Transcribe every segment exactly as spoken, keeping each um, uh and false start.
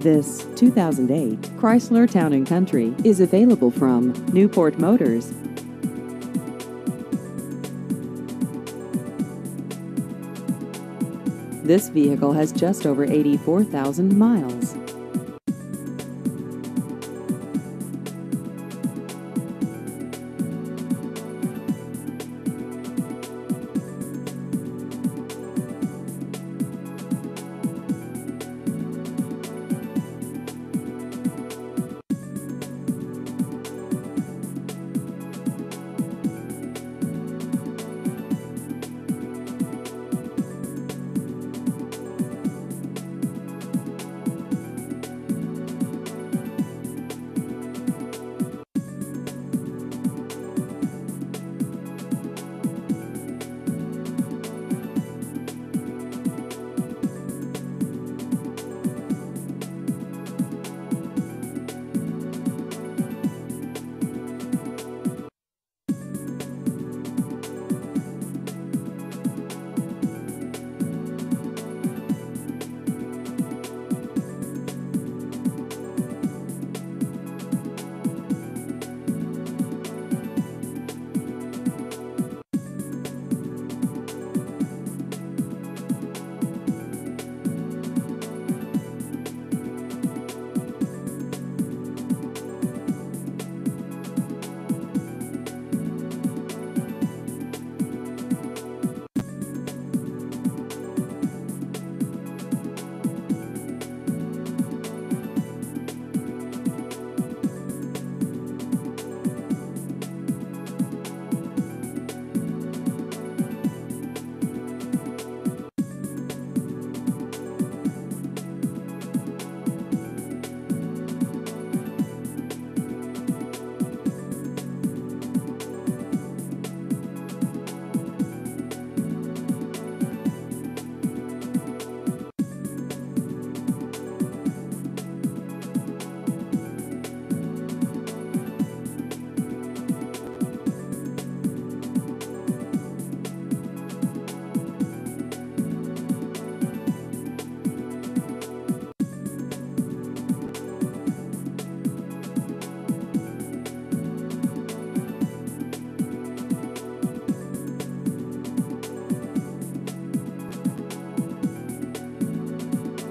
This two thousand eight Chrysler Town and Country is available from Newport Motors. This vehicle has just over eighty-four thousand miles.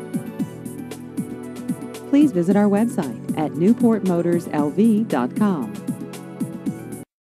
Please visit our website at newport motors l v dot com.